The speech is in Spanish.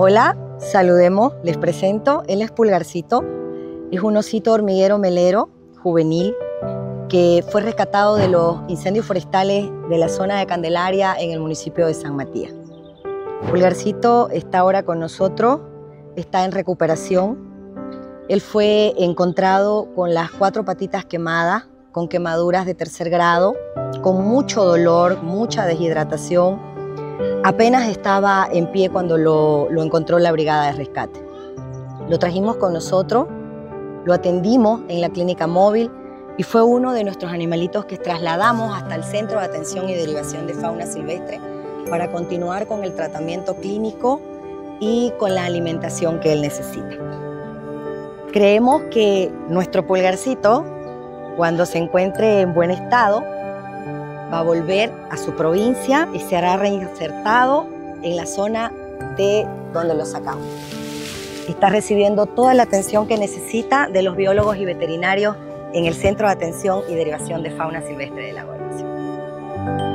Hola, saludemos, les presento, él es Pulgarcito, es un osito hormiguero melero juvenil que fue rescatado de los incendios forestales de la zona de Candelaria en el municipio de San Matías. Pulgarcito está ahora con nosotros, está en recuperación. Él fue encontrado con las 4 patitas quemadas, con quemaduras de 3er grado, con mucho dolor, mucha deshidratación. Apenas estaba en pie cuando lo encontró la brigada de rescate. Lo trajimos con nosotros, lo atendimos en la clínica móvil y fue uno de nuestros animalitos que trasladamos hasta el Centro de Atención y Derivación de Fauna Silvestre para continuar con el tratamiento clínico y con la alimentación que él necesita. Creemos que nuestro Pulgarcito, cuando se encuentre en buen estado, va a volver a su provincia y se hará reinsertado en la zona de donde lo sacamos. Está recibiendo toda la atención que necesita de los biólogos y veterinarios en el Centro de Atención y Derivación de Fauna Silvestre de la Gobernación.